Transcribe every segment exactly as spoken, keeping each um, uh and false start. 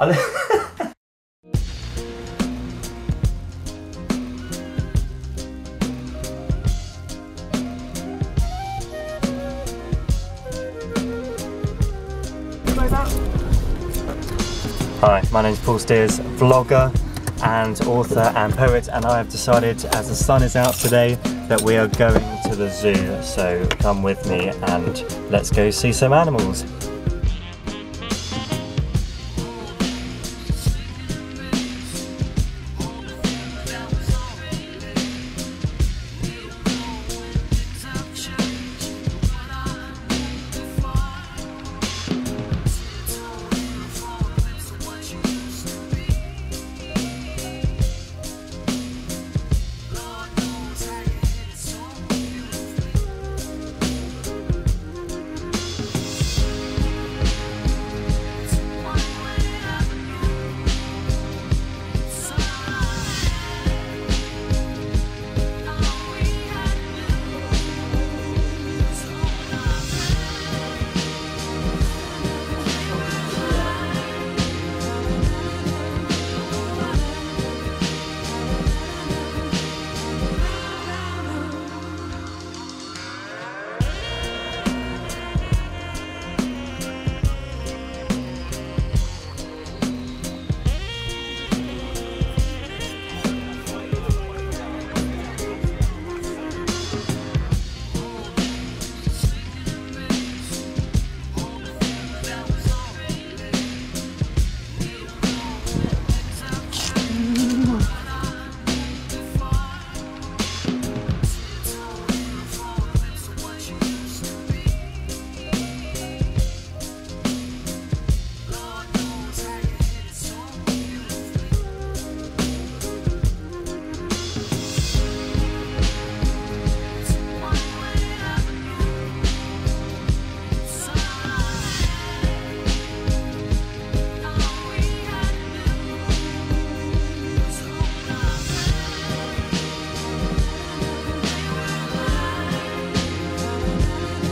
Hi, my name is Paul Stears, vlogger and author and poet, and I have decided, as the sun is out today, that we are going to the zoo. So come with me and let's go see some animals.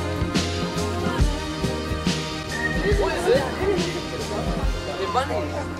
What is it? The bunnies.